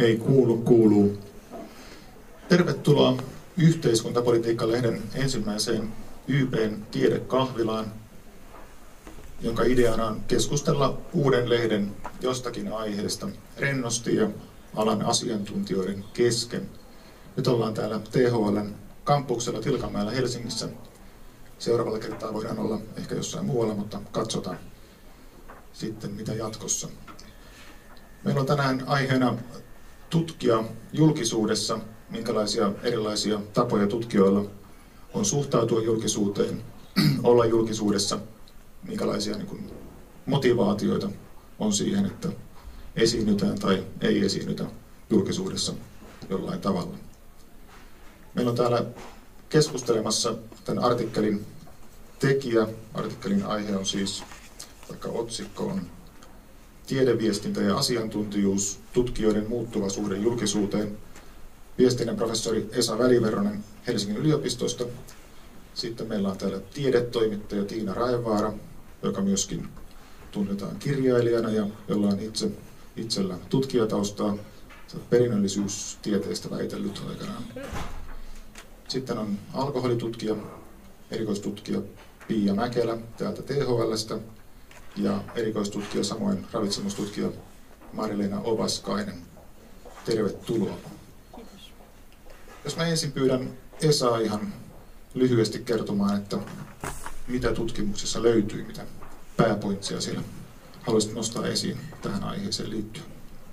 Ei kuulu, kuuluu. Tervetuloa Yhteiskuntapolitiikka-lehden ensimmäiseen YP:n tiedekahvilaan, jonka ideana on keskustella uuden lehden jostakin aiheesta rennosti ja alan asiantuntijoiden kesken. Nyt ollaan täällä THL:n kampuksella Tilkanmäellä Helsingissä. Seuraavalla kertaa voidaan olla ehkä jossain muualla, mutta katsotaan sitten mitä jatkossa. Meillä on tänään aiheena tutkia julkisuudessa, minkälaisia erilaisia tapoja tutkijoilla on suhtautua julkisuuteen, olla julkisuudessa, minkälaisia motivaatioita on siihen, että esiinnytään tai ei esiinnytä julkisuudessa jollain tavalla. Meillä on täällä keskustelemassa tämän artikkelin tekijä. Artikkelin aihe on siis, vaikka otsikko on Tiedeviestintä ja asiantuntijuus, tutkijoiden muuttuva suhde julkisuuteen. Viestinnän professori Esa Väliverronen Helsingin yliopistosta. Sitten meillä on täällä tiedetoimittaja Tiina Raevaara, joka myöskin tunnetaan kirjailijana ja jolla on itsellä tutkijataustaa. Perinnöllisyystieteestä väitellyt aikanaan. Sitten on alkoholitutkija, erikoistutkija Pia Mäkelä täältä THL:stä ja erikoistutkija samoin ravitsemustutkija Mari-Leena Ovaskainen. Tervetuloa. Kiitos. Jos mä ensin pyydän Esaa ihan lyhyesti kertomaan, että mitä tutkimuksessa löytyy, mitä pääpointseja siellä haluaisit nostaa esiin tähän aiheeseen liittyen.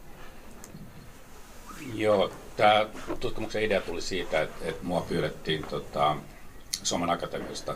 Joo, tämä tutkimuksen idea tuli siitä, että mua pyydettiin Suomen Akatemiasta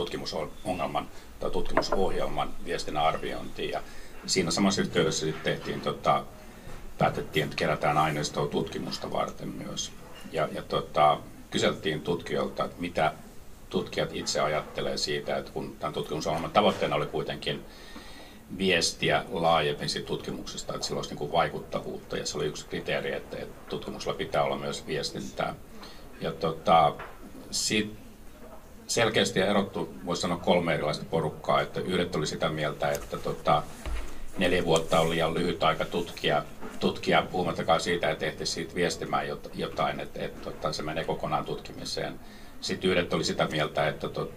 tutkimusohjelman viestinnän arviointiin. Ja siinä samassa yhteydessä tehtiin, päätettiin, että kerätään aineistoa tutkimusta varten myös. Ja kyseltiin tutkijoilta, että mitä tutkijat itse ajattelee siitä, että kun tämän tutkimusohjelman tavoitteena oli kuitenkin viestiä laajemmin siitä tutkimuksesta, että sillä olisi vaikuttavuutta, ja se oli yksi kriteeri, että tutkimuksella pitää olla myös viestintää. Ja siitä selkeästi erottu, voisi sanoa 3 erilaista porukkaa, että yhdet oli sitä mieltä, että 4 vuotta on liian lyhyt aika tutkia puhumattakaan siitä, että tehtiin siitä viestimään jotain, että se menee kokonaan tutkimiseen. Sitten yhdet oli sitä mieltä,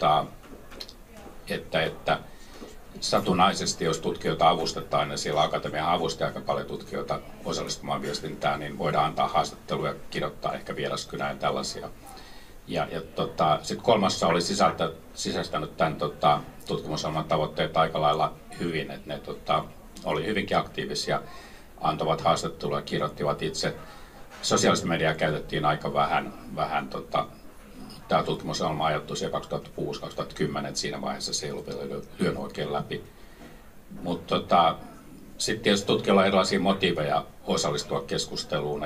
että satunnaisesti, jos tutkijoita avustetaan ja siellä akatemian avustaa aika paljon tutkijoita osallistumaan viestintään, niin voidaan antaa haastatteluja, kirjoittaa ehkä vieraskynää ja tällaisia. Sitten kolmassa oli sisäistänyt tämän tutkimusohjelman tavoitteet aika lailla hyvin, että ne oli hyvinkin aktiivisia, antavat haastatteluja, kirjoittivat itse. Sosiaalista mediaa käytettiin aika vähän tämä tutkimusohjelma ajattui siellä 2006-2010, että siinä vaiheessa se ei ollut vielä lyönyt oikein läpi. Mutta sitten tietysti tutkijoilla on erilaisia motiiveja osallistua keskusteluun,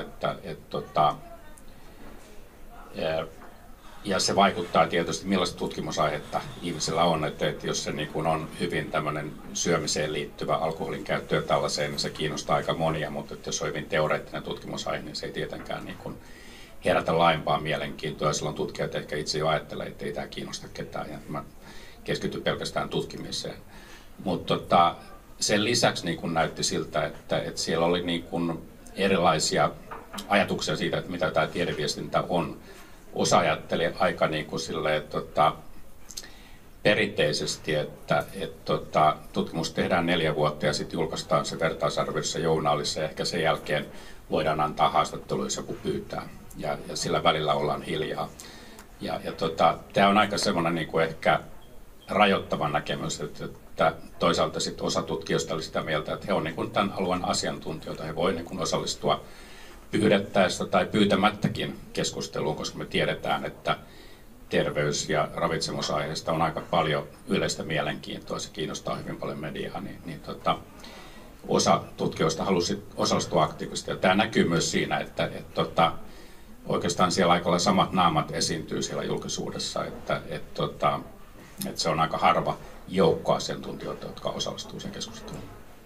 ja se vaikuttaa tietysti millaista tutkimusaihetta ihmisellä on, että jos se on hyvin tämmöinen syömiseen liittyvä alkoholin käyttö ja tällaiseen, niin se kiinnostaa aika monia, mutta jos on hyvin teoreettinen tutkimusaihe, niin se ei tietenkään herätä laajempaa mielenkiintoa, ja silloin tutkijat ehkä itse jo ajattelee, että ei tämä kiinnosta ketään, ja mä keskityn pelkästään tutkimiseen. Mutta sen lisäksi näytti siltä, että siellä oli erilaisia ajatuksia siitä, että mitä tämä tiedeviestintä on. Osa ajatteli aika perinteisesti, että tutkimus tehdään 4 vuotta ja sitten julkaistaan se vertaisarvioissa journaalissa ja ehkä sen jälkeen voidaan antaa haastatteluja, jos joku pyytää. Ja sillä välillä ollaan hiljaa. Tämä on aika semmoinen ehkä rajoittava näkemys, että toisaalta sitten osa tutkijoista oli sitä mieltä, että he on tämän alueen asiantuntijoita, he voivat osallistua pyydettäessä tai pyytämättäkin keskusteluun, koska me tiedetään, että terveys- ja ravitsemusaiheesta on aika paljon yleistä mielenkiintoa, se kiinnostaa hyvin paljon mediaa, niin osa tutkijoista halusi osallistua aktiivisesti. Ja tämä näkyy myös siinä, että oikeastaan siellä aika lailla samat naamat esiintyy siellä julkisuudessa, että se on aika harva joukko asiantuntijoita, jotka osallistuu sen keskusteluun.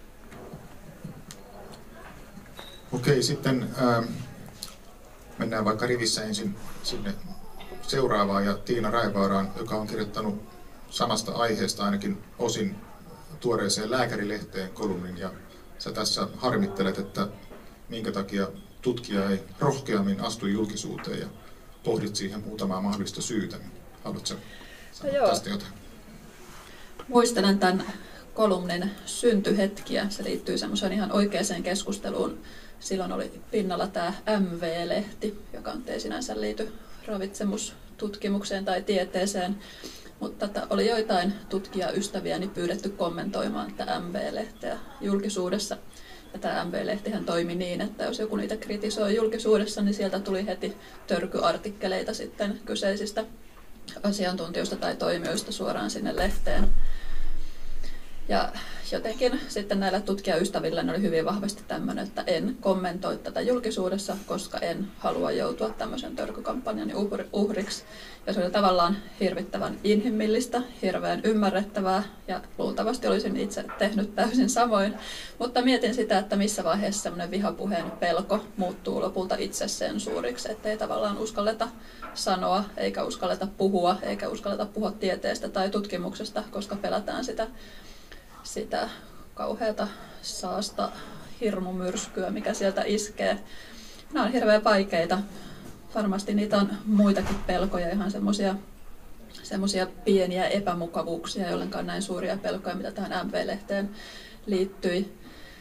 Okei, sitten mennään vaikka rivissä ensin sinne seuraavaan ja Tiina Raevaaraan, joka on kirjoittanut samasta aiheesta ainakin osin tuoreeseen Lääkärilehteen kolumnin, ja sä tässä harmittelet, että minkä takia tutkija ei rohkeammin astu julkisuuteen ja pohdit siihen muutamaa mahdollista syytä. Niin haluatko sanoa tästä jotain? Muistelen tämän kolumnin syntyhetkiä. Se liittyy semmoiseen ihan oikeaan keskusteluun. Silloin oli pinnalla tämä MV-lehti, joka ei sinänsä liity ravitsemustutkimukseen tai tieteeseen, mutta oli joitain tutkijaystäviäni pyydetty kommentoimaan tätä MV-lehteä julkisuudessa. Ja tämä MV-lehtihän toimi niin, että jos joku niitä kritisoi julkisuudessa, niin sieltä tuli heti törkyartikkeleita sitten kyseisistä asiantuntijoista tai toimijoista suoraan sinne lehteen. Ja jotenkin sitten näillä tutkijaystävillä oli hyvin vahvasti tämmöinen, että en kommentoi tätä julkisuudessa, koska en halua joutua tämmöisen törkykampanjan uhriksi. Ja se oli tavallaan hirvittävän inhimillistä, hirveän ymmärrettävää ja luultavasti olisin itse tehnyt täysin samoin. Mutta mietin sitä, että missä vaiheessa semmoinen vihapuheen pelko muuttuu lopulta itsesensuuriksi, ettei tavallaan uskalleta sanoa, eikä uskalleta puhua, eikä uskalleta puhua tieteestä tai tutkimuksesta, koska pelätään sitä kauheata saasta hirmumyrskyä, mikä sieltä iskee. Nämä on hirveän vaikeita. Varmasti niitä on muitakin pelkoja, ihan semmoisia pieniä epämukavuuksia, jollenkaan näin suuria pelkoja, mitä tähän MV-lehteen liittyi.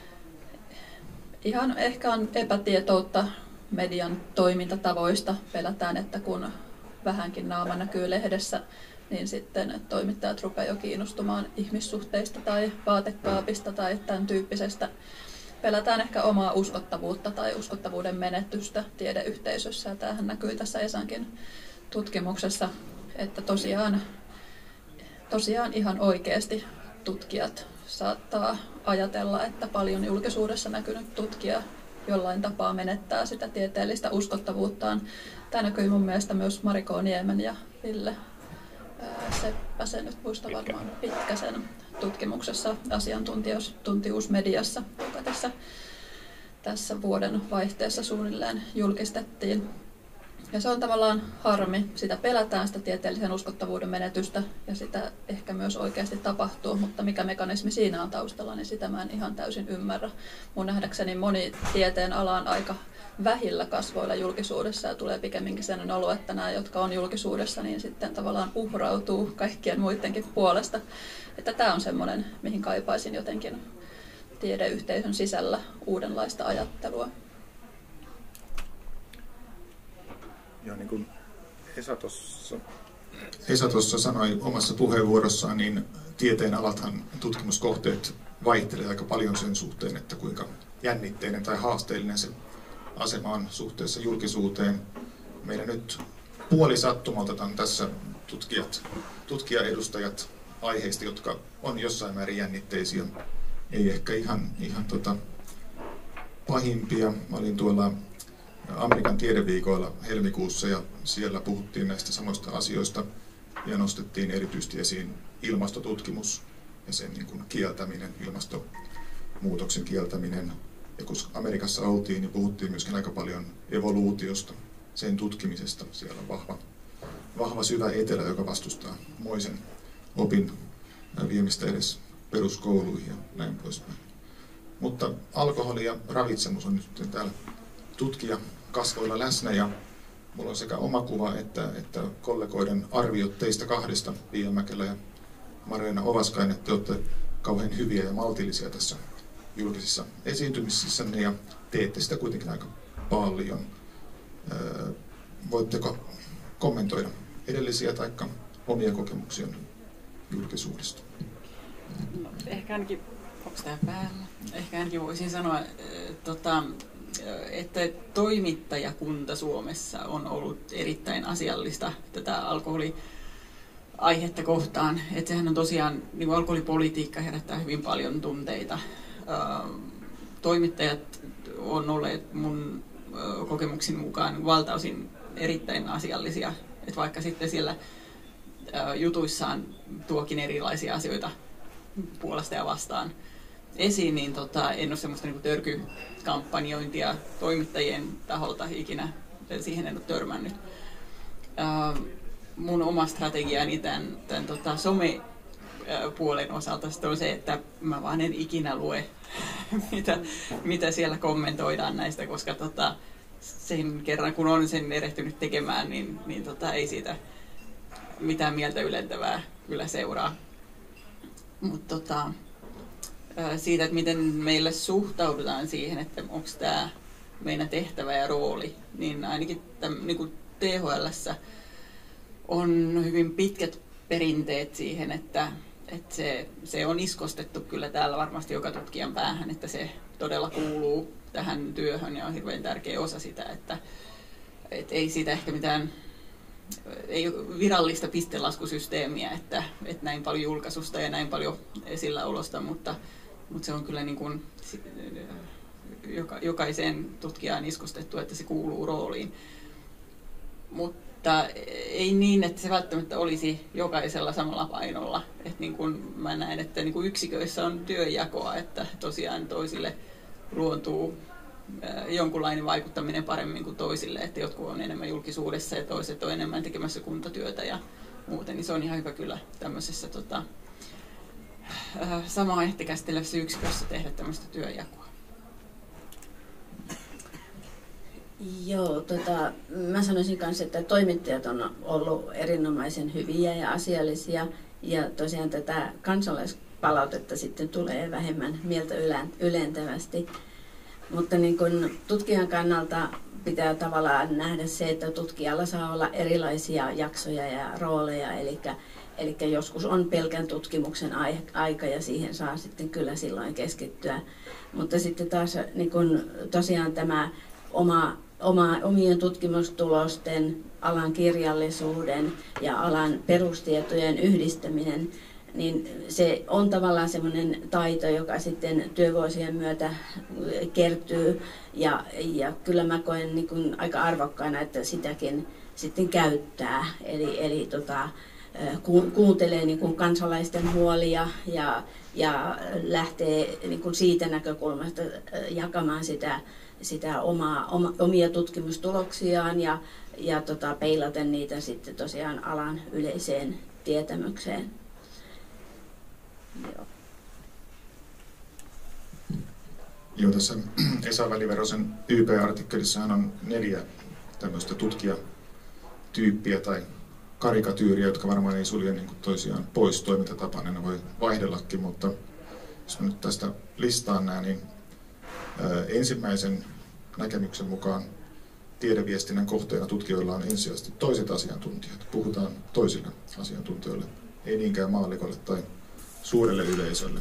Ihan ehkä on epätietoutta median toimintatavoista. Pelätään, että kun vähänkin naama näkyy lehdessä, niin sitten toimittajat rupeaa jo kiinnostumaan ihmissuhteista tai vaatekaapista tai tämän tyyppisestä. Pelätään ehkä omaa uskottavuutta tai uskottavuuden menetystä tiedeyhteisössä. Ja tämähän näkyy tässä Esankin tutkimuksessa, että tosiaan ihan oikeasti tutkijat saattaa ajatella, että paljon julkisuudessa näkynyt tutkija jollain tapaa menettää sitä tieteellistä uskottavuuttaan. Tämä näkyy mun mielestä myös Mariko Niemen ja Ville Seppäsen, nyt muista varmaan Pitkäsen tutkimuksessa asiantuntijuus mediassa, joka tässä vuoden vaihteessa suunnilleen julkistettiin. Ja se on tavallaan harmi, sitä pelätään, sitä tieteellisen uskottavuuden menetystä ja sitä ehkä myös oikeasti tapahtuu, mutta mikä mekanismi siinä on taustalla, niin sitä mä en ihan täysin ymmärrä. Mun nähdäkseni moni tieteen ala on aika vähillä kasvoilla julkisuudessa ja tulee pikemminkin sen olo, että nämä, jotka on julkisuudessa, niin sitten tavallaan uhrautuu kaikkien muidenkin puolesta. Että tämä on semmoinen, mihin kaipaisin jotenkin tiedeyhteisön sisällä uudenlaista ajattelua. Ja niin kuin Esa tuossa sanoi omassa puheenvuorossaan, niin tieteen alathan tutkimuskohteet vaihtelee aika paljon sen suhteen, että kuinka jännitteinen tai haasteellinen se asema on suhteessa julkisuuteen. Meillä nyt puolisattumalta on tässä tutkijaedustajat aiheista, jotka on jossain määrin jännitteisiä. Ei ehkä ihan pahimpia. Mä olin tuolla Amerikan tiedeviikoilla helmikuussa ja siellä puhuttiin näistä samoista asioista ja nostettiin erityisesti esiin ilmastotutkimus ja sen niin kuin kieltäminen, ilmastonmuutoksen kieltäminen. Ja kun Amerikassa oltiin, niin puhuttiin myöskin aika paljon evoluutiosta, sen tutkimisesta. Siellä on vahva syvä etelä, joka vastustaa moisen opin viemistä edes peruskouluihin ja näin poispäin. Mutta alkoholi ja ravitsemus on nyt täällä tutkijakasvoilla läsnä ja mulla on sekä oma kuva että kollegoiden arviot teistä kahdesta, Pia Mäkelä ja Marlena Ovaskainen, että te olette kauhean hyviä ja maltillisia tässä julkisissa esiintymisissänne ja teette sitä kuitenkin aika paljon. Voitteko kommentoida edellisiä tai omia kokemuksia julkisuudesta? No, ehkä ainakin, onko tämä päällä? Ehkä ainakin voisin sanoa, että toimittajakunta Suomessa on ollut erittäin asiallista tätä alkoholiaihetta kohtaan. Että sehän on tosiaan, niin kuin alkoholipolitiikka herättää hyvin paljon tunteita. Toimittajat on olleet mun kokemuksin mukaan valtaosin erittäin asiallisia. Että vaikka sitten siellä jutuissaan tuokin erilaisia asioita puolesta ja vastaan esiin, niin en ole semmoista niin törkykampanjointia toimittajien taholta ikinä, siihen en ole törmännyt. Mun oma strategiani tämän puolen osalta sitten on se, että mä vaan en ikinä lue, mitä siellä kommentoidaan näistä, koska sen kerran kun on sen erehtynyt tekemään, niin ei siitä mitään mieltä ylentävää kyllä seuraa. Mutta siitä, että miten meille suhtaudutaan siihen, että onko tämä meidän tehtävä ja rooli, niin ainakin niin kuin THL:ssä on hyvin pitkät perinteet siihen, että se on iskostettu kyllä täällä varmasti joka tutkijan päähän, että se todella kuuluu tähän työhön ja on hirveän tärkeä osa sitä, että ei siitä ehkä mitään, ei ole virallista pistelaskusysteemiä, että näin paljon julkaisusta ja näin paljon esilläolosta, mutta se on kyllä niin kuin jokaiseen tutkijaan iskostettu, että se kuuluu rooliin. Mutta ei niin, että se välttämättä olisi jokaisella samalla painolla. Että niin kuin mä näen, että niin kuin yksiköissä on työnjakoa, että tosiaan toisille luontuu jonkunlainen vaikuttaminen paremmin kuin toisille, että jotkut on enemmän julkisuudessa ja toiset on enemmän tekemässä kuntatyötä ja muuten, niin se on ihan hyvä kyllä tämmöisessä samaa ehti käsittelevässä yksikössä tehdä tämmöistä työnjakoa. Joo, mä sanoisin kanssa, että toimittajat on ollut erinomaisen hyviä ja asiallisia ja tosiaan tätä kansalaispalautetta sitten tulee vähemmän mieltä ylentävästi. Mutta niin kun tutkijan kannalta pitää tavallaan nähdä se, että tutkijalla saa olla erilaisia jaksoja ja rooleja, eli joskus on pelkän tutkimuksen aika ja siihen saa sitten kyllä silloin keskittyä. Mutta sitten taas niin kun tosiaan tämä omien tutkimustulosten, alan kirjallisuuden ja alan perustietojen yhdistäminen, niin se on tavallaan semmoinen taito, joka sitten työvuosien myötä kertyy ja kyllä mä koen niin kuin aika arvokkaana, että sitäkin sitten käyttää. Eli kuuntelee niin kuin kansalaisten huolia ja lähtee niin kuin siitä näkökulmasta jakamaan sitä omia tutkimustuloksiaan ja peilaten niitä sitten tosiaan alan yleiseen tietämykseen. Joo, tässä Esa Väliverosen YP-artikkelissahan on 4 tämmöistä tutkijatyyppiä tai karikatyyriä, jotka varmaan ei sulje niin kuin toisiaan pois toimintatapana, ne voi vaihdellakin, mutta jos mä nyt tästä listaan nämä, niin ensimmäisen näkemyksen mukaan tiedeviestinnän kohteena tutkijoilla on ensisijaisesti toiset asiantuntijat. Puhutaan toisille asiantuntijoille, ei niinkään maallikolle tai suurelle yleisölle.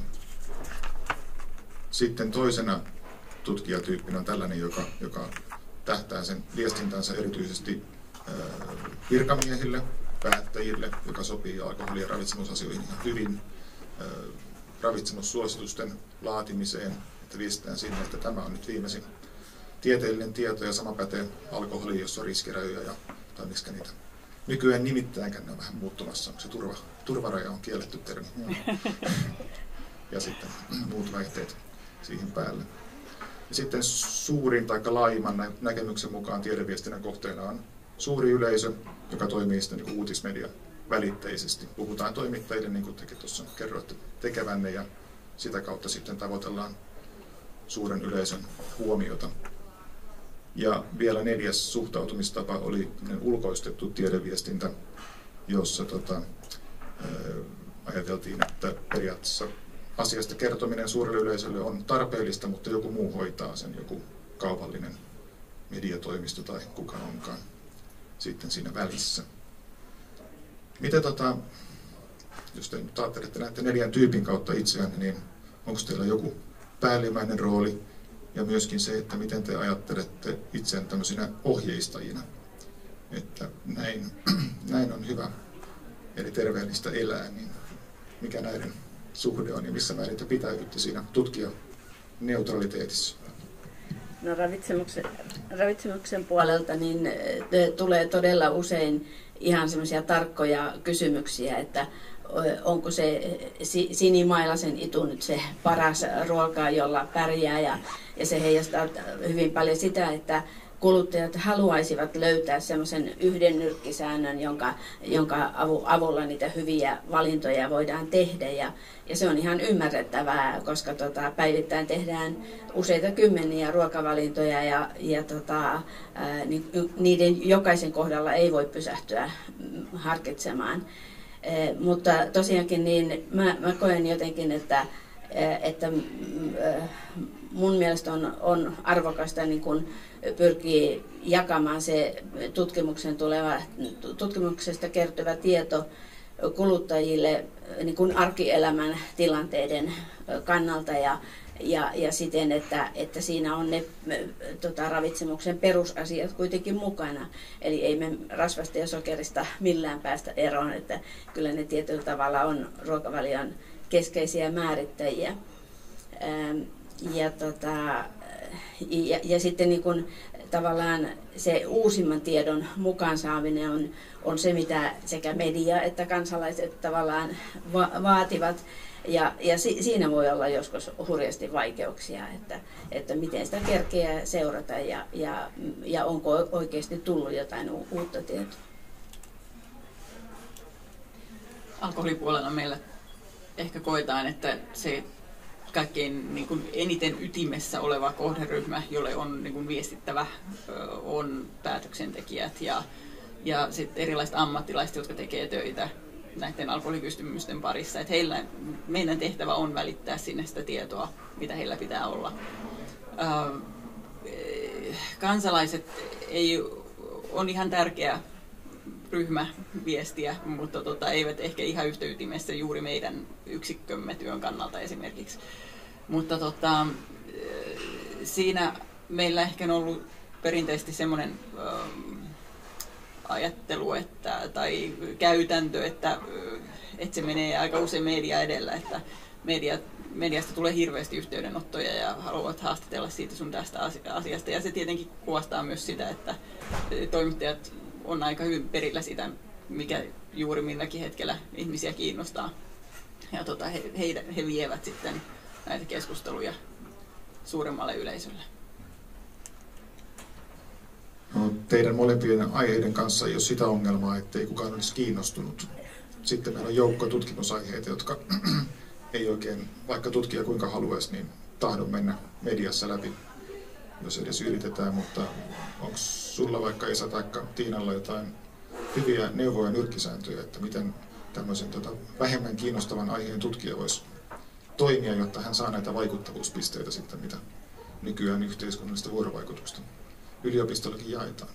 Sitten toisena tutkijatyyppinä on tällainen, joka tähtää sen viestintänsä erityisesti virkamiehille, päättäjille, joka sopii alkoholi- ja ravitsemusasioihin hyvin, ravitsemussuositusten laatimiseen, että viestitään sinne, että tämä on nyt viimeisin tieteellinen tieto ja sama pätee alkoholiin, jossa on riskirajoja tai miksi niitä nykyään nimittäinkään, ne on vähän muuttumassa, se turvaraja on kielletty termi. Ja sitten muut väitteet siihen päälle. Ja sitten suurin tai laajimman näkemyksen mukaan tiedeviestinnän kohteena on suuri yleisö, joka toimii sitten niin uutismedia välitteisesti. Puhutaan toimittajille, niin kuin tekin tuossa kerroitte tekevänne, ja sitä kautta sitten tavoitellaan suuren yleisön huomiota. Ja vielä 4. suhtautumistapa oli ulkoistettu tiedeviestintä, jossa ajateltiin, että periaatteessa asiasta kertominen suurelle yleisölle on tarpeellista, mutta joku muu hoitaa sen, joku kaupallinen mediatoimisto tai kuka onkaan sitten siinä välissä. Miten jos te nyt ajattelette näiden 4 tyypin kautta itseään, niin onko teillä joku päällimmäinen rooli ja myöskin se, että miten te ajattelette itseään tämmöisinä ohjeistajina, että näin on hyvä eli terveellistä elää, niin mikä näiden suhde on ja missä määrin te pitäydytte siinä tutkijaneutraliteetissa? No ravitsemuksen puolelta niin tulee todella usein ihan semmoisia tarkkoja kysymyksiä, että onko se sinimailasen itu nyt se paras ruoka, jolla pärjää ja se heijastaa hyvin paljon sitä, että kuluttajat haluaisivat löytää semmoisen yhden nyrkkisäännön, jonka avulla niitä hyviä valintoja voidaan tehdä. Ja se on ihan ymmärrettävää, koska päivittäin tehdään useita kymmeniä ruokavalintoja ja niiden jokaisen kohdalla ei voi pysähtyä harkitsemaan. Mutta tosiaankin niin mä koen jotenkin, että mun mielestä on arvokasta niin kun pyrkii jakamaan se tutkimuksesta kertyvä tieto kuluttajille niin kun arkielämän tilanteiden kannalta ja siten, että siinä on ne ravitsemuksen perusasiat kuitenkin mukana. Eli ei me rasvasta ja sokerista millään päästä eroon, että kyllä ne tietyllä tavalla on ruokavalion keskeisiä määrittäjiä. Ja sitten niin kun, tavallaan se uusimman tiedon mukaan saaminen on se, mitä sekä media että kansalaiset tavallaan vaativat. Ja siinä voi olla joskus hurjasti vaikeuksia, että miten sitä kerkeää seurata ja onko oikeasti tullut jotain uutta tietoa. Alkoholipuolella meillä ehkä koetaan, että se kaikkein niin kuin eniten ytimessä oleva kohderyhmä, jolle on niin kuin viestittävä, on päätöksentekijät ja sitten erilaiset ammattilaiset, jotka tekee töitä näiden alkoholikysymysten parissa. Että meidän tehtävä on välittää sinne sitä tietoa, mitä heillä pitää olla. Kansalaiset on ihan tärkeä ryhmä viestiä, mutta eivät ehkä ihan yhtä ytimessä juuri meidän yksikkömme työn kannalta esimerkiksi. Mutta siinä meillä ehkä on ollut perinteisesti semmoinen ajattelu tai käytäntö, että se menee aika usein media edellä, että mediasta tulee hirveästi yhteydenottoja ja haluavat haastatella siitä sun tästä asiasta. Ja se tietenkin kuvastaa myös sitä, että toimittajat on aika hyvin perillä sitä, mikä juuri milläkin hetkellä ihmisiä kiinnostaa. Ja he vievät sitten näitä keskusteluja suuremmalle yleisölle. No, teidän molempien aiheiden kanssa ei ole sitä ongelmaa, ettei kukaan olisi kiinnostunut. Sitten meillä on joukko tutkimusaiheita, jotka ei oikein, vaikka tutkija kuinka haluaisi, niin tahdon mennä mediassa läpi, jos edes yritetään. Mutta onko sulla vaikka Esa tai Tiinalla jotain hyviä neuvoja nyrkkisääntöjä, että miten tämmöisen vähemmän kiinnostavan aiheen tutkija voisi toimia, jotta hän saa näitä vaikuttavuuspisteitä sitten, mitä nykyään yhteiskunnallista vuorovaikutusta yliopistollakin jaetaan?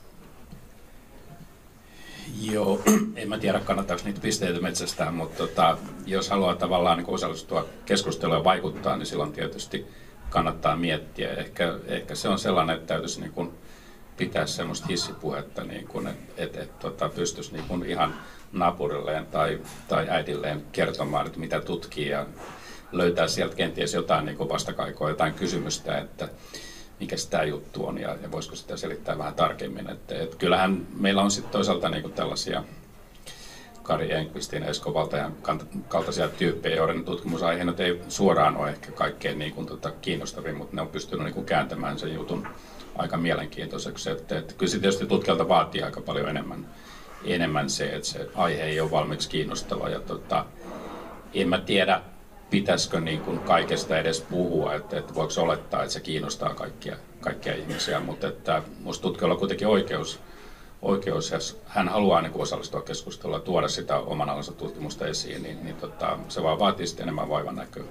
Joo, en mä tiedä kannattaako niitä pisteitä metsästää, mutta jos haluaa tavallaan niin osallistua keskusteluun ja vaikuttaa, niin silloin tietysti kannattaa miettiä. Ehkä se on sellainen, että täytyisi niin kuin pitää semmoista hissipuhetta, niin kuin, että pystyisi niin kuin ihan naapurilleen tai äidilleen kertomaan, että mitä tutkii ja löytää sieltä kenties jotain niin kuin vastakaikoa, jotain kysymystä, että mikä tämä juttu on ja voisiko sitä selittää vähän tarkemmin. Että kyllähän meillä on sitten toisaalta niinku tällaisia Kari Enqvistin, Esko Valtajan kaltaisia tyyppejä, joiden tutkimusaiheena ei suoraan ole ehkä kaikkein niinku kiinnostavia, mutta ne on pystynyt niinku kääntämään sen jutun aika mielenkiintoiseksi. Että kyllä se tietysti tutkijalta vaatii aika paljon enemmän se, että se aihe ei ole valmiiksi kiinnostava. Ja en mä tiedä, pitäisikö niin kuin kaikesta edes puhua, että voiko olettaa, että se kiinnostaa kaikkia ihmisiä, mutta että minusta tutkijalla on kuitenkin oikeus, jos hän haluaa niin kuin osallistua keskusteluun ja tuoda sitä oman alansa tutkimusta esiin, niin se vaan vaatii sitten enemmän vaivan näköä.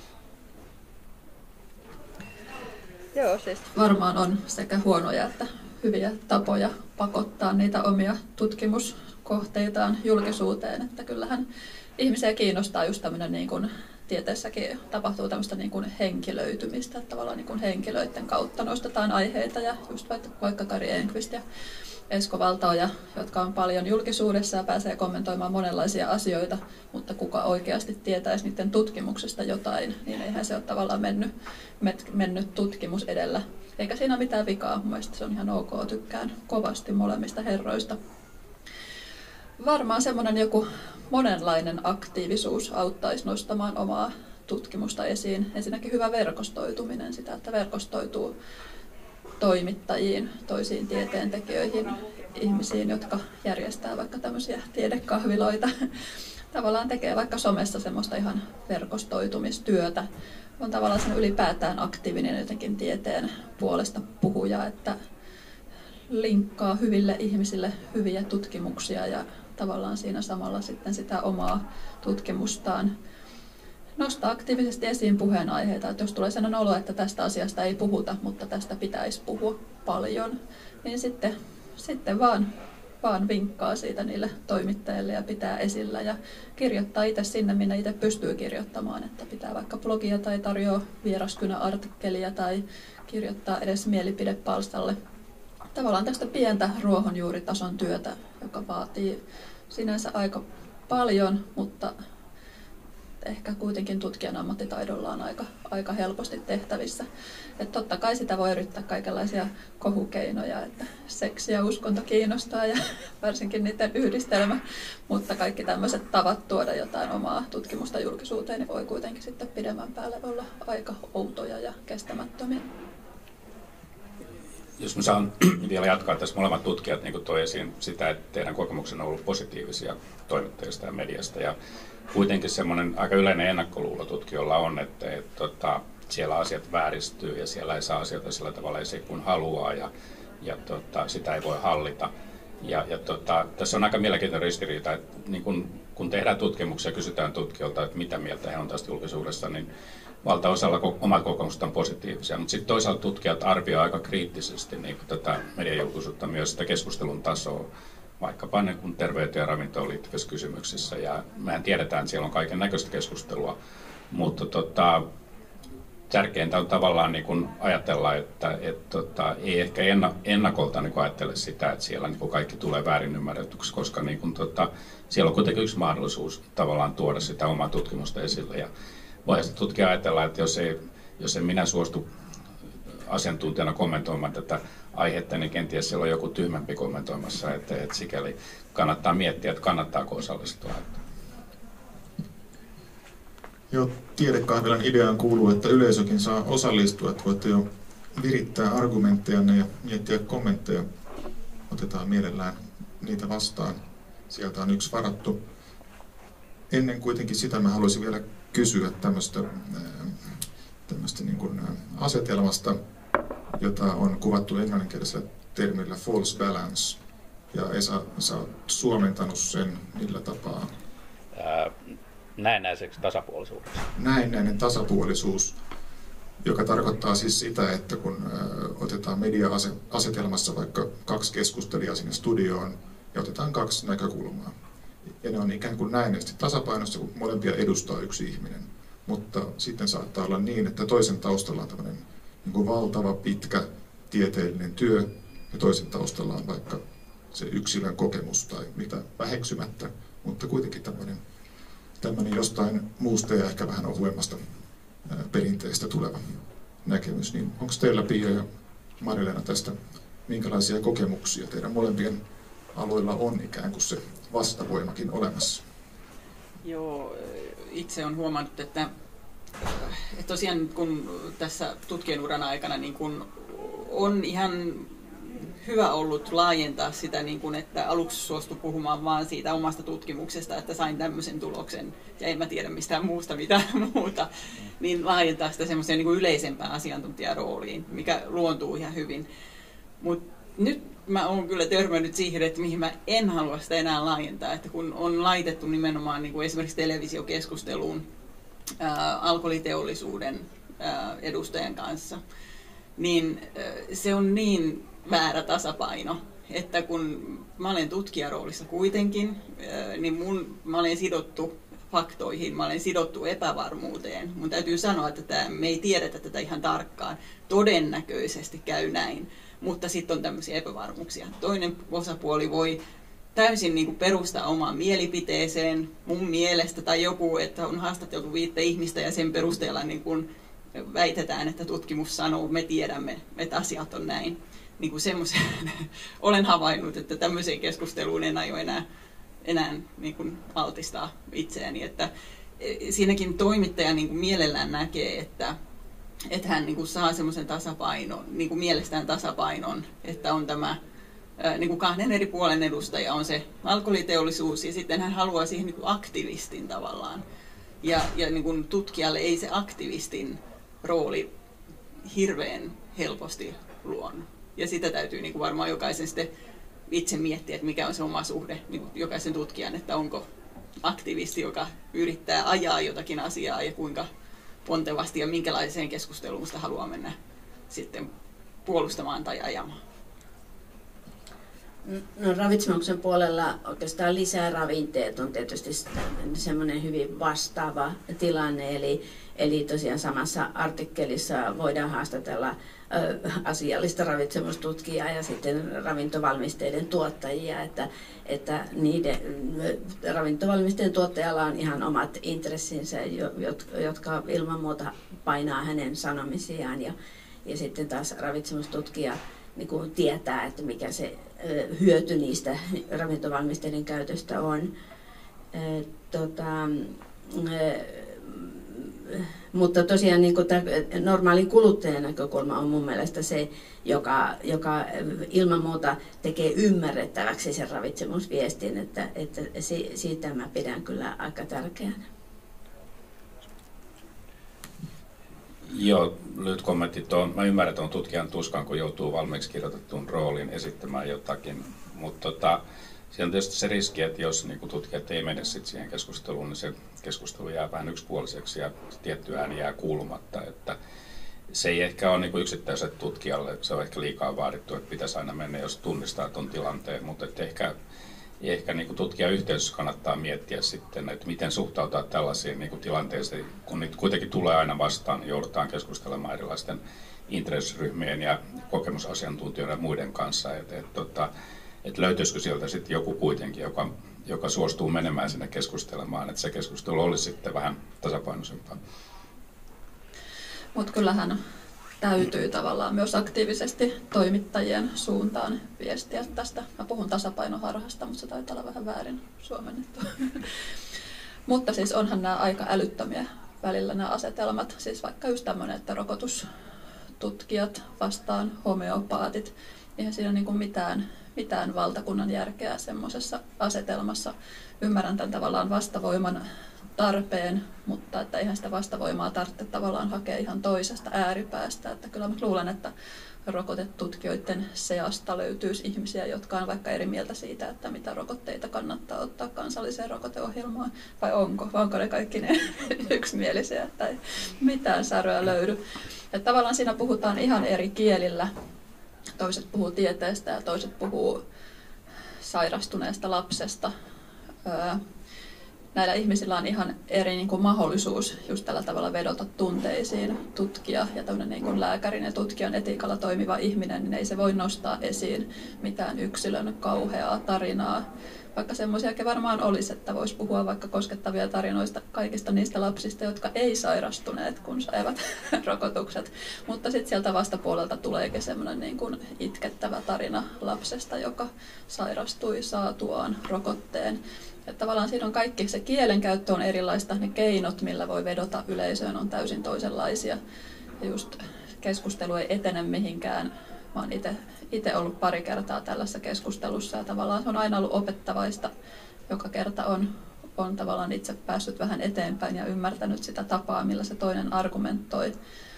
Joo, siis varmaan on sekä huonoja että hyviä tapoja pakottaa niitä omia tutkimuskohteitaan julkisuuteen, että kyllähän ihmisiä kiinnostaa just tämmöinen niin kuin tieteessäkin tapahtuu tämmöistä niin kuin henkilöitymistä, että tavallaan niin kuin henkilöiden kautta nostetaan aiheita ja just vaikka Kari Enqvist ja Esko Valtaoja, jotka on paljon julkisuudessa ja pääsee kommentoimaan monenlaisia asioita, mutta kuka oikeasti tietäisi niiden tutkimuksesta jotain, niin eihän se ole tavallaan mennyt tutkimus edellä. Eikä siinä ole mitään vikaa, mielestäni se on ihan ok, tykkään kovasti molemmista herroista. Varmaan semmoinen joku monenlainen aktiivisuus auttaisi nostamaan omaa tutkimusta esiin. Ensinnäkin hyvä verkostoituminen, sitä, että verkostoituu toimittajiin, toisiin tieteentekijöihin, ihmisiin, jotka järjestää vaikka tämmöisiä tiedekahviloita. Tavallaan tekee vaikka somessa semmoista ihan verkostoitumistyötä. On tavallaan sen ylipäätään aktiivinen jotenkin tieteen puolesta puhuja, että linkkaa hyville ihmisille hyviä tutkimuksia ja tavallaan siinä samalla sitten sitä omaa tutkimustaan nostaa aktiivisesti esiin puheenaiheita. Että jos tulee sellainen olo, että tästä asiasta ei puhuta, mutta tästä pitäisi puhua paljon, niin sitten vaan vinkkaa siitä niille toimittajille ja pitää esillä ja kirjoittaa itse sinne, minne itse pystyy kirjoittamaan. Että pitää vaikka blogia tai tarjoaa vieraskynä-artikkelia tai kirjoittaa edes mielipidepalstalle. Tavallaan tästä pientä ruohonjuuritason työtä, joka vaatii sinänsä aika paljon, mutta ehkä kuitenkin tutkijan ammattitaidolla on aika helposti tehtävissä. Että totta kai sitä voi yrittää kaikenlaisia kohukeinoja, että seksi ja uskonto kiinnostaa ja varsinkin niiden yhdistelmä, mutta kaikki tämmöiset tavat tuoda jotain omaa tutkimusta julkisuuteen niin voi kuitenkin sitten pidemmän päälle olla aika outoja ja kestämättömiä. Jos mä saan vielä jatkaa, tässä molemmat tutkijat niin toi esiin sitä, että teidän kokemuksenne on ollut positiivisia toimittajista ja mediasta. Ja kuitenkin semmoinen aika yleinen ennakkoluulo tutkijoilla on, että siellä asiat vääristyy ja siellä ei saa asioita sillä tavalla esiin kuin haluaa ja sitä ei voi hallita. Tässä on aika mielenkiintoinen ristiriita, että niin kun tehdään tutkimuksia ja kysytään tutkijoilta, että mitä mieltä he on tästä julkisuudesta, niin valtaosalla omat kokemukset on positiivisia, mutta sitten toisaalta tutkijat arvioivat aika kriittisesti niin tätä mediajulkisuutta, myös sitä keskustelun tasoa, vaikkapa niin kuin terveyteen ja ravintoon liittyvissä kysymyksissä. Ja mehän tiedetään, että siellä on kaiken näköistä keskustelua, mutta tärkeintä on tavallaan niin kuin ajatella, että ei ehkä ennakolta niin kuin ajattele sitä, että siellä niin kuin kaikki tulee väärin ymmärretyksi, koska niin kuin siellä on kuitenkin yksi mahdollisuus tavallaan tuoda sitä omaa tutkimusta esille. Ja voi tutkija ajatella, että jos en minä suostu asiantuntijana kommentoimaan tätä aihetta, niin kenties siellä on joku tyhmempi kommentoimassa, että sikäli kannattaa miettiä, että kannattaako osallistua. Joo, tiedekahvilan ideaan kuuluu, että yleisökin saa osallistua, että voitte jo virittää argumenttejanne ja miettiä kommentteja. Otetaan mielellään niitä vastaan. Sieltä on yksi varattu. Ennen kuitenkin sitä mä haluaisin vielä kysyä tämmöistä niin kuin asetelmasta, jota on kuvattu englanninkielisellä termillä false balance. Ja Esa, sä oot suomentanut sen millä tapaa? Näennäiseksi tasapuolisuudeksi. Näennäinen tasapuolisuus, joka tarkoittaa siis sitä, että kun otetaan media-asetelmassa vaikka kaksi keskustelijaa sinne studioon ja otetaan kaksi näkökulmaa. Ja ne on ikään kuin näennäisesti tasapainossa, kun molempia edustaa yksi ihminen. Mutta sitten saattaa olla niin, että toisen taustalla on tämmöinen niin kuin valtava, pitkä tieteellinen työ, ja toisen taustalla on vaikka se yksilön kokemus tai mitä väheksymättä, mutta kuitenkin tämmöinen jostain muusta ja ehkä vähän ohuemmasta perinteestä tuleva näkemys. Niin onko teillä, Pia ja Marja-Leena, tästä minkälaisia kokemuksia teidän molempien aloilla on ikään kuin se vastavoimakin olemassa? Joo, itse olen huomannut, että tosiaan kun tässä tutkijan uran aikana niin kun on ihan hyvä ollut laajentaa sitä, niin kun, että aluksi suostui puhumaan vaan siitä omasta tutkimuksesta, että sain tämmöisen tuloksen ja en mä tiedä mistään muusta mitään muuta, niin laajentaa sitä semmoiseen niin kuin yleisempään asiantuntijarooliin, mikä luontuu ihan hyvin. Mutta nyt mä oon kyllä törmännyt siihen, että mihin mä en halua sitä enää laajentaa, että kun on laitettu nimenomaan niin kuin esimerkiksi televisiokeskusteluun alkoholiteollisuuden edustajan kanssa, niin se on niin väärä tasapaino, että kun mä olen tutkijaroolissa kuitenkin, niin mä olen sidottu faktoihin, mä olen sidottu epävarmuuteen. Mun täytyy sanoa, että me ei tiedetä tätä ihan tarkkaan. Todennäköisesti käy näin, mutta sitten on tämmöisiä epävarmuuksia. Toinen osapuoli voi täysin niin kuin perustaa omaan mielipiteeseen mun mielestä, tai joku, että on haastateltu 5 ihmistä ja sen perusteella niin kuin väitetään, että tutkimus sanoo, me tiedämme, että asiat on näin. Niin kuin semmoisen olen havainnut, että tämmöiseen keskusteluun en aio enää niin kuin altistaa itseäni. Että siinäkin toimittaja niin kuin mielellään näkee, että että hän niin kuin saa semmoisen tasapainon, niin kuin mielestään tasapainon, että on tämä niin kuin kahden eri puolen edustaja, on se alkoholiteollisuus ja sitten hän haluaa siihen niin kuin aktivistin tavallaan. Ja niin kuin tutkijalle ei se aktivistin rooli hirveän helposti luonut. Ja sitä täytyy niin kuin varmaan jokaisen sitten itse miettiä, että mikä on se oma suhde niin kuin jokaisen tutkijan, että onko aktivisti, joka yrittää ajaa jotakin asiaa ja kuinka pontevasti ja minkälaiseen keskusteluun sitä haluaa mennä sitten puolustamaan tai ajamaan. No, ravitsemuksen puolella oikeastaan lisää ravinteet on tietysti semmoinen hyvin vastaava tilanne, eli tosiaan samassa artikkelissa voidaan haastatella asiallista ravitsemustutkijaa ja sitten ravintovalmisteiden tuottajia, että niiden ravintovalmisteiden tuottajalla on ihan omat intressinsä, jotka ilman muuta painaa hänen sanomisiaan ja sitten taas ravitsemustutkija niin kuin tietää, että mikä se hyöty niistä ravintovalmisteiden käytöstä on. Mutta tosiaan niin kuin normaalin kuluttajan näkökulma on mun mielestä se, joka ilman muuta tekee ymmärrettäväksi sen ravitsemusviestin, että siitä mä pidän kyllä aika tärkeänä. Joo, lyhyt kommentti tuon. Mä ymmärrän tuon tutkijan tuskan, kun joutuu valmiiksi kirjoitettuun rooliin esittämään jotakin, mutta siinä on tietysti se riski, että jos niin tutkijat ei mene sit siihen keskusteluun, niin se keskustelu jää vähän yksipuoliseksi ja tietty ääni jää kuulumatta. Että se ei ehkä ole niin yksittäiselle tutkijalle, se on ehkä liikaa vaadittu, että pitäisi aina mennä, jos tunnistaa tuon tilanteen, mutta ehkä niin tutkijayhteisössä kannattaa miettiä sitten, että miten suhtautua tällaisiin niin tilanteisiin, kun niitä kuitenkin tulee aina vastaan, niin joudutaan keskustelemaan erilaisten intressiryhmien ja kokemusasiantuntijoiden ja muiden kanssa, että löytyisikö sieltä sitten joku kuitenkin, joka suostuu menemään sinne keskustelemaan, että se keskustelu olisi sitten vähän tasapainoisempaa. Mutta kyllähän täytyy tavallaan myös aktiivisesti toimittajien suuntaan viestiä tästä. Mä puhun tasapainoharhasta, mutta se taitaa olla vähän väärin suomennettu. Mutta siis onhan nämä aika älyttömiä välillä nämä asetelmat. Siis vaikka just tämmöinen, että rokotustutkijat vastaan homeopaatit. Eihän siinä niin kuin mitään valtakunnan järkeä semmoisessa asetelmassa. Ymmärrän tämän tavallaan vastavoiman tarpeen, mutta että eihän sitä vastavoimaa tarvitse tavallaan hakea ihan toisesta ääripäästä. Että kyllä mä luulen, että rokotetutkijoiden seasta löytyisi ihmisiä, jotka on vaikka eri mieltä siitä, että mitä rokotteita kannattaa ottaa kansalliseen rokoteohjelmaan. Vai onko ne kaikki ne yksimielisiä, että ei mitään säröä löydy. Että tavallaan siinä puhutaan ihan eri kielillä. Toiset puhuu tieteestä ja toiset puhuu sairastuneesta lapsesta. Näillä ihmisillä on ihan eri niin kuin mahdollisuus just tällä tavalla vedota tunteisiin. Tutkija ja tämmöinen niin kuin lääkärin ja tutkijan etiikalla toimiva ihminen, niin ei se voi nostaa esiin mitään yksilön kauheaa tarinaa. Vaikka semmoisiakin varmaan olisi, että voisi puhua vaikka koskettavia tarinoista kaikista niistä lapsista, jotka ei sairastuneet, kun saivat rokotukset. Mutta sitten sieltä vastapuolelta tuleekin semmoinen niin kuin itkettävä tarina lapsesta, joka sairastui saatuaan rokotteen. Että tavallaan siinä on kaikki, se kielenkäyttö on erilaista, ne keinot, millä voi vedota yleisöön, on täysin toisenlaisia. Ja just keskustelu ei etene mihinkään. Mä oon itse ollut pari kertaa tällaisessa keskustelussa ja tavallaan se on aina ollut opettavaista. Joka kerta on tavallaan itse päässyt vähän eteenpäin ja ymmärtänyt sitä tapaa, millä se toinen argumentoi.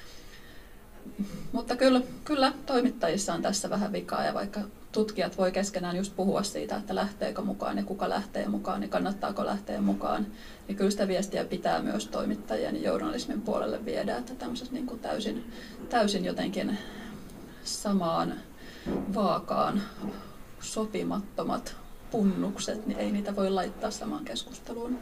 Mutta kyllä toimittajissa on tässä vähän vikaa ja vaikka tutkijat voi keskenään just puhua siitä, että lähteekö mukaan ja kuka lähtee mukaan ja kannattaako lähteä mukaan, niin kyllä sitä viestiä pitää myös toimittajien ja journalismin puolelle viedä, että tämmöiset niin kuin täysin jotenkin samaan vaakaan sopimattomat punnukset, niin ei niitä voi laittaa samaan keskusteluun.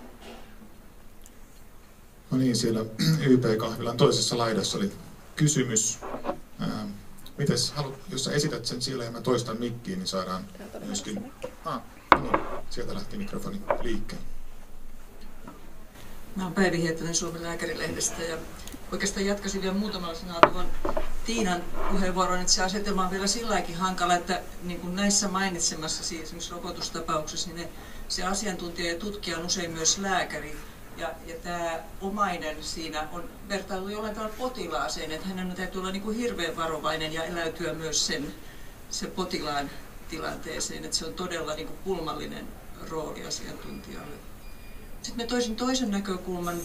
No niin, siellä YP-kahvilan toisessa laidassa oli kysymys. Mites, jos sä esität sen siellä ja mä toistan mikkiin, niin saadaan myöskin... niin, sieltä lähti mikrofoni liikkeelle. Mä oon Päivi Hietanen Suomen Lääkärilehdestä ja oikeastaan jatkaisin vielä muutamalla sanalla tuohon Tiinan puheenvuoroon, että se asetelma on vielä silläkin hankala, että niin kuin näissä mainitsemassa, siis esimerkiksi rokotustapauksessa, niin se asiantuntija ja tutkija on usein myös lääkäri, Ja tämä omainen siinä on vertailu jollain tavalla potilaaseen, että hänen täytyy olla niin kuin hirveän varovainen ja eläytyä myös sen potilaan tilanteeseen, että se on todella niin kuin pulmallinen rooli asiantuntijalle. Sitten mä toisin toisen näkökulman.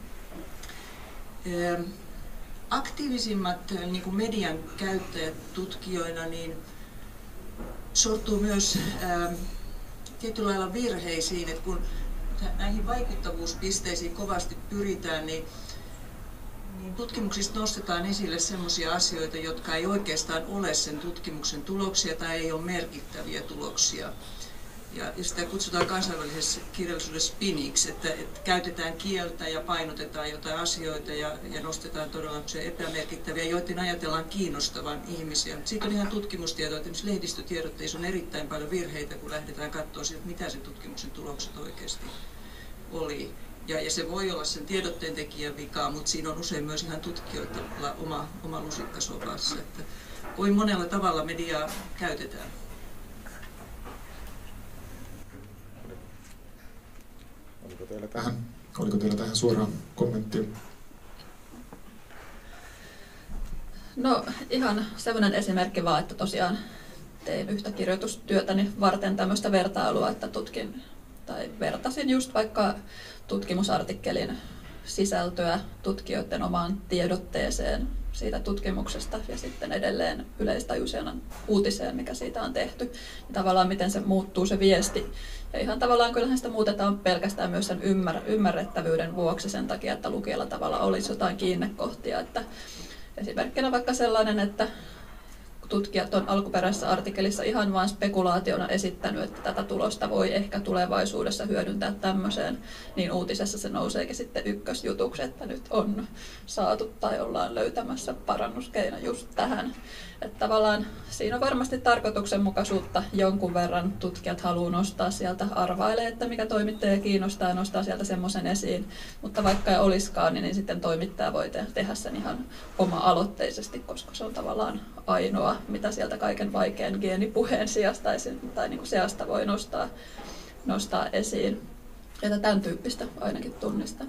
Aktiivisimmat niin kuin median käyttäjät tutkijoina niin sortuu myös tietyllä lailla virheisiin, että kun näihin vaikuttavuuspisteisiin kovasti pyritään, niin tutkimuksista nostetaan esille sellaisia asioita, jotka ei oikeastaan ole sen tutkimuksen tuloksia tai ei ole merkittäviä tuloksia. Ja sitä kutsutaan kansainvälisessä kirjallisuudessa spiniksi, että käytetään kieltä ja painotetaan jotain asioita ja nostetaan todella epämerkittäviä, joiden ajatellaan kiinnostavan ihmisiä. Siitä on ihan tutkimustietoa, että esimerkiksi lehdistötiedotteissa on erittäin paljon virheitä, kun lähdetään katsoa siitä, mitä se tutkimuksen tulokset oikeasti oli. Ja se voi olla sen tiedotteen tekijän vikaa, mutta siinä on usein myös ihan tutkijoilla oma lusikka sopassa. Että kovin monella tavalla mediaa käytetään. Oliko teillä tähän suoraan kommenttia? No ihan sellainen esimerkki vaan, että tosiaan tein yhtä kirjoitustyötäni varten tämmöistä vertailua, että vertasin just vaikka tutkimusartikkelin sisältöä tutkijoiden omaan tiedotteeseen siitä tutkimuksesta ja sitten edelleen yleistajuisena uutiseen, mikä siitä on tehty. Ja tavallaan miten se muuttuu se viesti. Ja ihan tavallaan kyllähän sitä muutetaan pelkästään myös sen ymmärrettävyyden vuoksi sen takia, että lukijalla tavalla olisi jotain kiinnekohtia. Että esimerkkinä vaikka sellainen, että tutkijat on alkuperäisessä artikkelissa ihan vain spekulaationa esittänyt, että tätä tulosta voi ehkä tulevaisuudessa hyödyntää tämmöiseen, niin uutisessa se nouseekin sitten ykkösjutuksi, että nyt on saatu tai ollaan löytämässä parannuskeino just tähän. Että tavallaan siinä on varmasti tarkoituksenmukaisuutta jonkun verran. Tutkijat haluaa nostaa sieltä, arvailee, että mikä toimittaja kiinnostaa ja nostaa sieltä semmoisen esiin. Mutta vaikka ei olisikaan, niin sitten toimittaja voi tehdä sen ihan oma-aloitteisesti, koska se on tavallaan ainoa, mitä sieltä kaiken vaikean geenipuheen sijasta tai niin kuin seasta voi nostaa esiin. Että tämän tyyppistä ainakin tunnistan.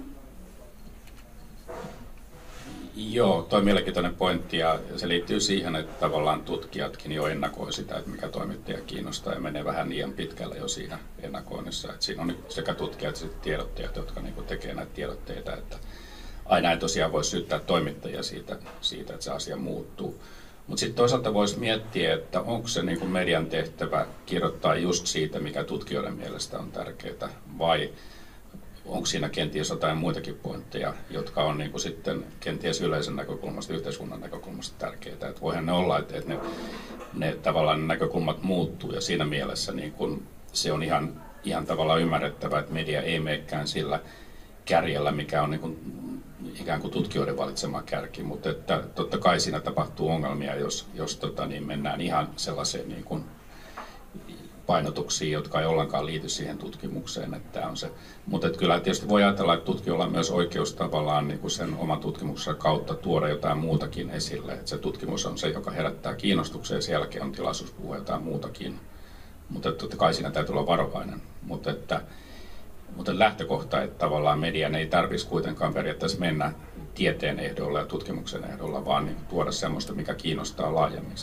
Joo, toi on mielenkiintoinen pointti ja se liittyy siihen, että tavallaan tutkijatkin jo ennakoi sitä, että mikä toimittaja kiinnostaa ja menee vähän liian pitkälle jo siinä ennakoinnissa. Että siinä on sekä tutkijat että tiedottajat, jotka niin tekee näitä tiedotteita, että aina ei tosiaan voi syyttää toimittajia siitä että se asia muuttuu. Mutta sitten toisaalta voisi miettiä, että onko se niin median tehtävä kirjoittaa just siitä, mikä tutkijoiden mielestä on tärkeää, vai onko siinä kenties jotain muitakin pointteja, jotka on niin kuin sitten kenties yleisen näkökulmasta, yhteiskunnan näkökulmasta tärkeitä. Että voihan ne olla, että ne tavallaan ne näkökulmat muuttuu ja siinä mielessä niin kuin se on ihan tavallaan ymmärrettävää, että media ei menekään sillä kärjellä, mikä on niin kuin ikään kuin tutkijoiden valitsema kärki, mutta että totta kai siinä tapahtuu ongelmia, jos mennään ihan sellaiseen niin kuin painotuksiin, jotka ei ollenkaan liity siihen tutkimukseen. Että on se. Mutta kyllä tietysti voi ajatella, että tutkijoilla on myös oikeus tavallaan niin kuin sen oman tutkimuksen kautta tuoda jotain muutakin esille. Että se tutkimus on se, joka herättää kiinnostuksen ja sen jälkeen on tilaisuus puhua jotain muutakin. Mutta totta kai siinä täytyy olla varovainen. Mutta lähtökohta, että tavallaan median ei tarvitsisi kuitenkaan periaatteessa mennä tieteen ehdolla ja tutkimuksen ehdolla, vaan niin tuoda semmoista, mikä kiinnostaa laajemmin.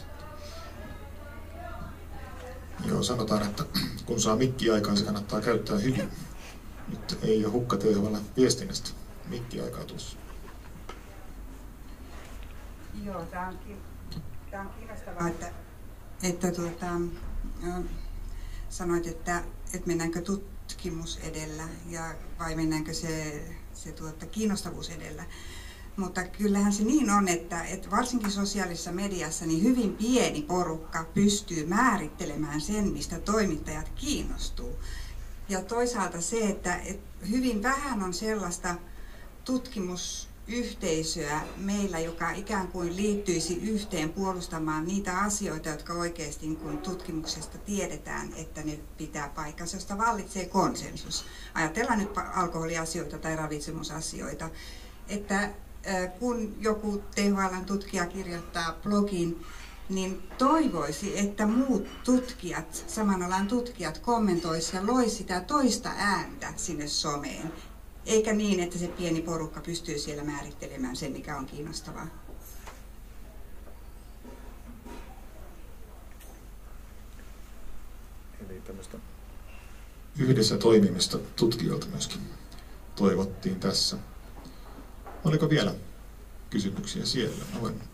Joo, sanotaan, että kun saa mikkiaikaa, se kannattaa käyttää hyvin. Nyt ei ole Hukka THL viestinnästä mikkiaikaa tuossa. Joo, tämä on kiinnostavaa, että sanoit, että mennäänkö tutkimus edellä vai mennäänkö se kiinnostavuus edellä. Mutta kyllähän se niin on, että varsinkin sosiaalisessa mediassa niin hyvin pieni porukka pystyy määrittelemään sen, mistä toimittajat kiinnostuu. Ja toisaalta se, että hyvin vähän on sellaista tutkimusyhteisöä meillä, joka ikään kuin liittyisi yhteen puolustamaan niitä asioita, jotka oikeasti kun tutkimuksesta tiedetään, että ne pitää paikkansa, josta vallitsee konsensus. Ajatellaan nyt alkoholiasioita tai ravitsemusasioita, että kun joku THL:n tutkija kirjoittaa blogin, niin toivoisi, että muut saman alan tutkijat kommentoisivat ja loisivat sitä toista ääntä sinne someen. eikä niin, että se pieni porukka pystyy siellä määrittelemään sen, mikä on kiinnostavaa. Eli tämmöistä yhdessä toimimista tutkijoilta myöskin toivottiin tässä. Oliko vielä kysymyksiä siellä?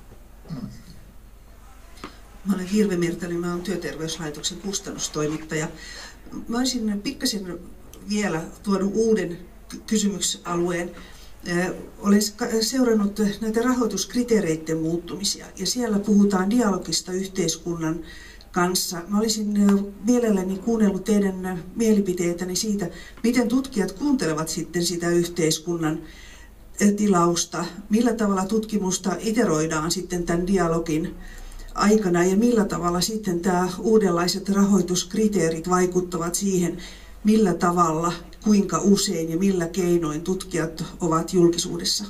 Mä olen Hirvi Mirtali, mä olen Työterveyslaitoksen kustannustoimittaja. Mä olisin pikkasen vielä tuonut uuden kysymyksalueen. Olen seurannut näitä rahoituskriteereiden muuttumisia ja siellä puhutaan dialogista yhteiskunnan kanssa. Mä olisin mielelläni kuunnellut teidän mielipiteitäni siitä, miten tutkijat kuuntelevat sitten sitä yhteiskunnan tilausta, millä tavalla tutkimusta iteroidaan sitten tämän dialogin aikana ja millä tavalla sitten tämä uudenlaiset rahoituskriteerit vaikuttavat siihen, millä tavalla, kuinka usein ja millä keinoin tutkijat ovat julkisuudessa.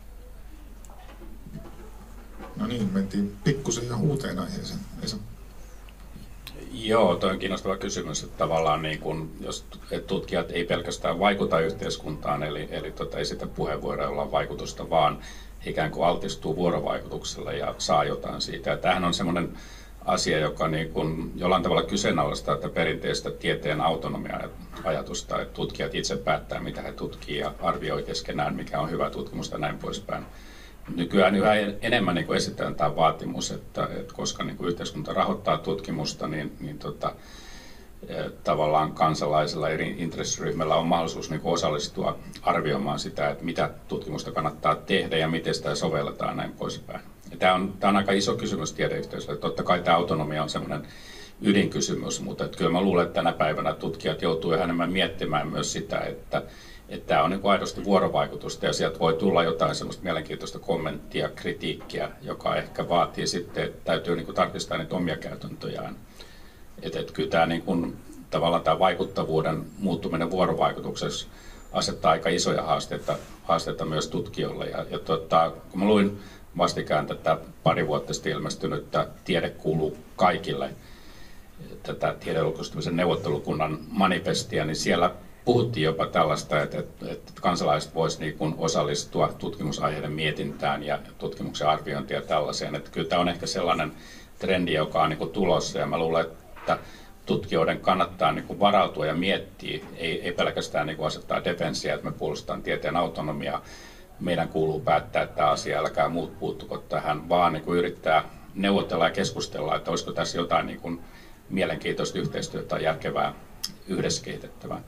No niin, mentiin pikkusen ihan uuteen aiheeseen. Esa. Joo, toi on kiinnostava kysymys, että tavallaan niin kun, jos tutkijat ei pelkästään vaikuta yhteiskuntaan, eli ei sitä puheenvuoroa, jolla on vaikutusta, vaan ikään kuin altistuu vuorovaikutukselle ja saa jotain siitä. Ja tämähän on semmoinen asia, joka niin kun jollain tavalla kyseenalaistaa tätä perinteistä tieteen autonomia-ajatusta, että tutkijat itse päättää, mitä he tutkii ja arvioi keskenään, mikä on hyvä tutkimusta ja näin poispäin. Nykyään yhä enemmän niin esitetään tämä vaatimus, että koska niin yhteiskunta rahoittaa tutkimusta, niin tavallaan kansalaisilla eri intressiryhmillä on mahdollisuus niin osallistua arvioimaan sitä, että mitä tutkimusta kannattaa tehdä ja miten sitä sovelletaan näin poispäin. Ja tämä on aika iso kysymys tiedeyhteisölle. Totta kai tämä autonomia on semmoinen ydinkysymys, mutta kyllä mä luulen, että tänä päivänä tutkijat joutuu yhä enemmän miettimään myös sitä, että tämä on niin kuin aidosti vuorovaikutusta ja sieltä voi tulla jotain semmoista mielenkiintoista kommenttia, kritiikkiä, joka ehkä vaatii sitten, että täytyy niin kuin tarkistaa niitä omia käytäntöjään. Että kyllä tämä, niin kuin, tavallaan tämä vaikuttavuuden muuttuminen vuorovaikutuksessa asettaa aika isoja haasteita myös tutkijoille. Kun mä luin vastikään tätä pari vuotta sitten ilmestynyttä Tiede kuuluu kaikille, tätä tiedejulkistumisen neuvottelukunnan manifestia, niin siellä puhuttiin jopa tällaista, että kansalaiset voisivat niin osallistua tutkimusaiheiden mietintään ja tutkimuksen arviointiin ja tällaiseen. Että kyllä tämä on ehkä sellainen trendi, joka on niin tulossa ja mä luulen, että tutkijoiden kannattaa niin varautua ja miettiä, ei pelkästään niin asettaa defenssiä, että me puolustetaan tieteen autonomiaa. Meidän kuuluu päättää tämä asia, älkää muut puuttuko tähän, vaan niin yrittää neuvotella ja keskustella, että olisiko tässä jotain niin mielenkiintoista yhteistyötä tai järkevää yhdessä kehitettävää.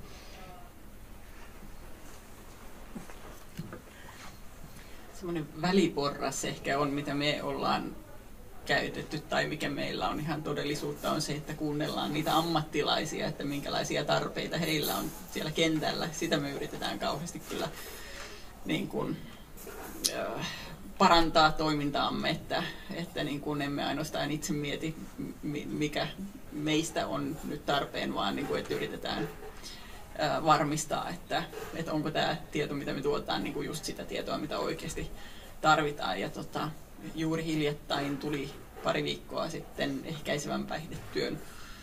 Semmoinen väliporras ehkä on, mitä me ollaan käytetty tai mikä meillä on ihan todellisuutta, on se, että kuunnellaan niitä ammattilaisia, että minkälaisia tarpeita heillä on siellä kentällä. Sitä me yritetään kauheasti kyllä niin kuin, parantaa toimintaamme, että niin kuin emme ainoastaan itse mieti, mikä meistä on nyt tarpeen, vaan niin kuin, että yritetään varmistaa, että onko tämä tieto, mitä me tuotetaan, niin kuin just sitä tietoa, mitä oikeasti tarvitaan. Ja juuri hiljattain tuli pari viikkoa sitten ehkäisevän päihdetyön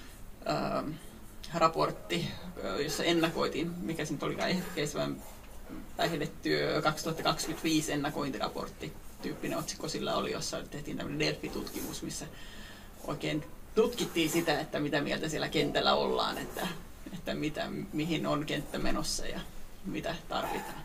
raportti, jossa ennakoitiin, mikä se nyt olikaan ehkäisevän päihdetyö 2025 ennakointiraportti. Tyyppinen otsikko sillä oli, jossa tehtiin tämmöinen Delfi-tutkimus, missä oikein tutkittiin sitä, että mitä mieltä siellä kentällä ollaan, että mihin on kenttä menossa ja mitä tarvitaan.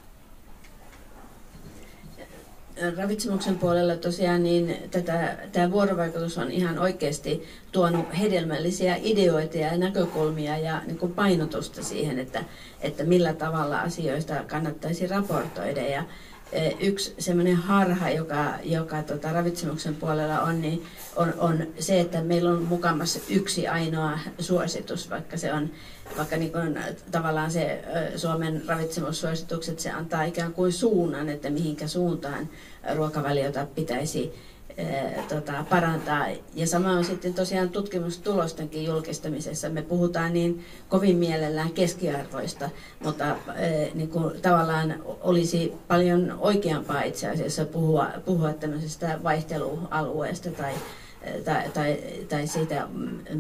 Ravitsemuksen puolella tosiaan niin tämä vuorovaikutus on ihan oikeasti tuonut hedelmällisiä ideoita ja näkökulmia ja niin kuin painotusta siihen, että millä tavalla asioista kannattaisi raportoida. Ja yksi semmoinen harha, joka ravitsemuksen puolella on, niin on se, että meillä on mukamassa yksi ainoa suositus, vaikka niin kuin, tavallaan se Suomen ravitsemussuositukset, se antaa ikään kuin suunnan, että mihinkä suuntaan ruokavaliota pitäisi parantaa. Ja sama on sitten tosiaan tutkimustulostenkin julkistamisessa. Me puhutaan niin kovin mielellään keskiarvoista, mutta niin kuin tavallaan olisi paljon oikeampaa itse asiassa puhua tämmöisestä vaihtelualueesta tai siitä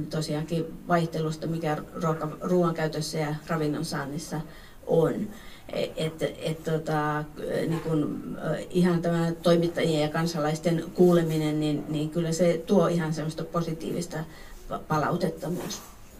tosiaankin vaihtelusta, mikä ruoan käytössä ja ravinnon saannissa on. niin kun, ihan tämä toimittajien ja kansalaisten kuuleminen, niin kyllä se tuo ihan semmoista positiivista palautetta myös.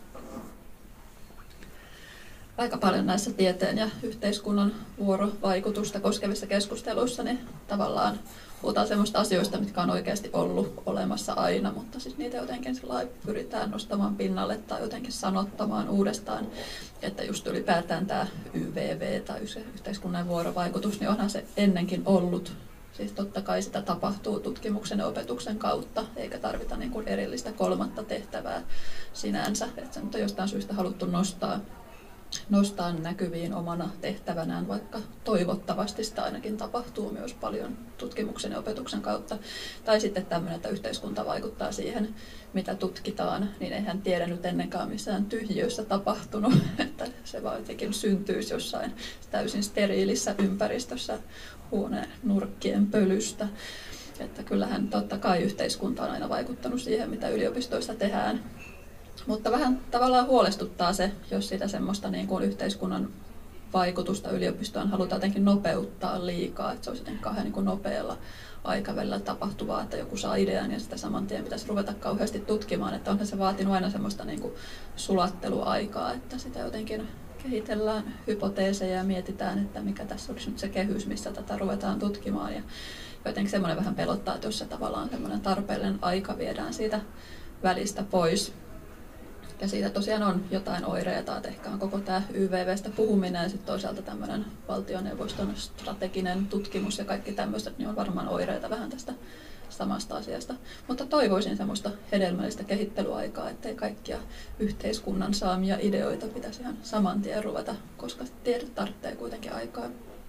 Aika paljon näissä tieteen ja yhteiskunnan vuorovaikutusta koskevissa keskusteluissa niin tavallaan puhutaan semmoista asioista, mitkä on oikeasti ollut olemassa aina, mutta siis niitä jotenkin pyritään nostamaan pinnalle tai jotenkin sanottamaan uudestaan, että just ylipäätään tämä YVV tai yhteiskunnan vuorovaikutus, niin onhan se ennenkin ollut. Siis totta kai sitä tapahtuu tutkimuksen ja opetuksen kautta, eikä tarvita niin kuin erillistä kolmatta tehtävää sinänsä, että se on jostain syystä haluttu nostaa näkyviin omana tehtävänään, vaikka toivottavasti sitä ainakin tapahtuu myös paljon tutkimuksen ja opetuksen kautta. Tai sitten tämmöinen, että yhteiskunta vaikuttaa siihen, mitä tutkitaan, niin eihän tiedä nyt ennenkään missään tyhjöissä tapahtunut, että se vaan jotenkin syntyisi jossain täysin steriilissä ympäristössä huoneen nurkkien pölystä. Että kyllähän totta kai yhteiskunta on aina vaikuttanut siihen, mitä yliopistoissa tehdään. Mutta vähän tavallaan huolestuttaa se, jos sitä semmoista niin kuin yhteiskunnan vaikutusta yliopistoon halutaan jotenkin nopeuttaa liikaa, että se olisi jotenkin kahden niin kuin nopealla aikavälillä tapahtuvaa, että joku saa idean ja sitä saman tien pitäisi ruveta kauheasti tutkimaan, että onhan se vaatinut aina semmoista niin kuin sulatteluaikaa, että sitä jotenkin kehitellään hypoteeseja ja mietitään, että mikä tässä olisi nyt se kehys, missä tätä ruvetaan tutkimaan ja jotenkin semmoinen vähän pelottaa, että jos se tavallaan semmoinen tarpeellinen aika viedään siitä välistä pois. Ja siitä tosiaan on jotain oireita, että ehkä on koko tämä YVVstä puhuminen ja sitten toisaalta tämmöinen valtioneuvoston strateginen tutkimus ja kaikki tämmöiset, niin on varmaan oireita vähän tästä samasta asiasta. Mutta toivoisin semmoista hedelmällistä kehittelyaikaa, ettei kaikkia yhteiskunnan saamia ideoita pitäisi ihan saman tien ruveta, koska tiede tarvitsee kuitenkin aikaa.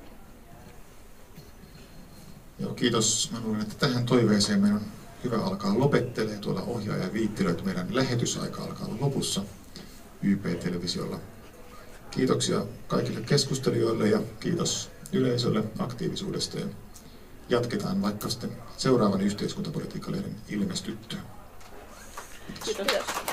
Joo, kiitos. Mä luulen, että tähän toiveeseen meidän on hyvä alkaa lopettelee. Tuolla ohjaaja viittilöi, että meidän lähetysaika alkaa olla lopussa YP-televisiolla. Kiitoksia kaikille keskustelijoille ja kiitos yleisölle aktiivisuudesta. Ja jatketaan vaikka sitten seuraavan yhteiskuntapolitiikkalehden ilmestyttyä. Kiitos.